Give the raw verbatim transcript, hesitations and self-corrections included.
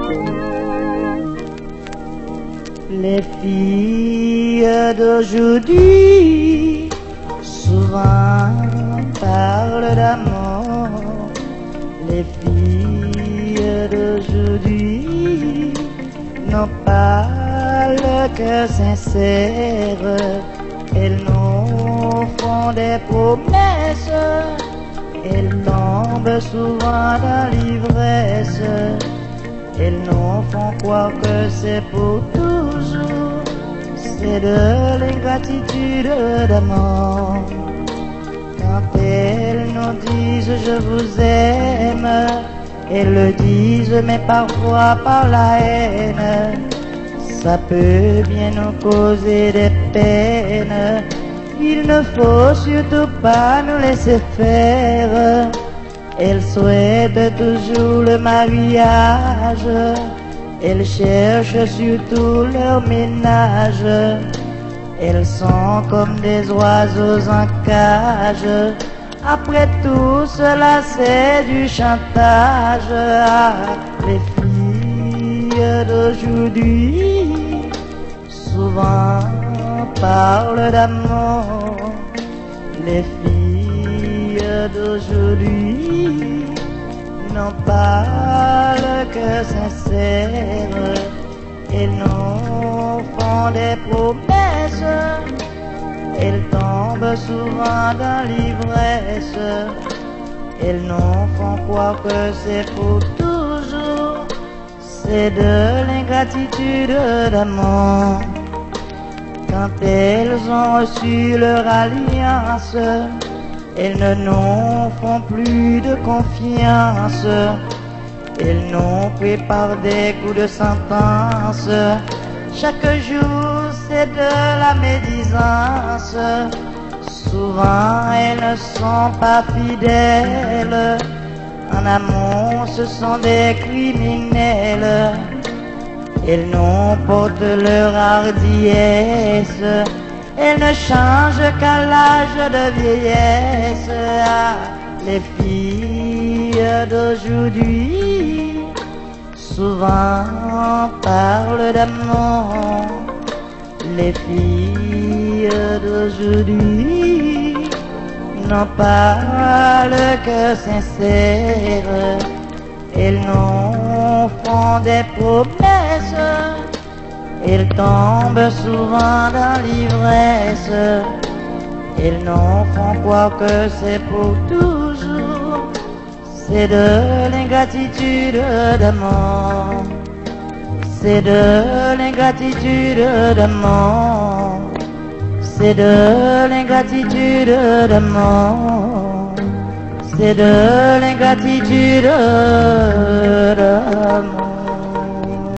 Les filles d'aujourd'hui souvent parlent d'amour. Les filles d'aujourd'hui n'ont pas le cœur sincère. Elles nous font des promesses. Elles tombent souvent dans l'ivresse. Elles nous font croire que c'est pour toujours. C'est de l'ingratitude d'amour. Quand elles nous disent je vous aime, elles le disent mais parfois par la haine. Ça peut bien nous causer des peines. Il ne faut surtout pas nous laisser faire. Elles souhaitent toujours le mariage. Elles cherchent surtout leur ménage. Elles sont comme des oiseaux en cage. Après tout cela c'est du chantage. Ah, les filles d'aujourd'hui souvent parlent d'amour. Les filles d'aujourd'hui n'ont pas le cœur sincère. Elles nous font des promesses. Elles tombent souvent dans l'ivresse. Elles nous font croire que c'est pour toujours. C'est de l'ingratitude d'amour. Quand elles ont reçu leur alliance, elles ne nous font plus de confiance. Elles nous préparent des coups de sentence. Chaque jour c'est de la médisance. Souvent elles ne sont pas fidèles. En amour ce sont des criminels. Elles nous portent leur hardiesse. Elles ne changent qu'à l'âge de vieillesse. Ah, les filles d'aujourd'hui souvent parlent d'amour. Les filles d'aujourd'hui n'ont pas le cœur sincère. Elles nous font des promesses. Elles tombent souvent dans l'ivresse. Elles nous font croire que c'est pour toujours. C'est de l'ingratitude d'amour. C'est de l'ingratitude d'amour. C'est de l'ingratitude d'amour. C'est de l'ingratitude d'amour.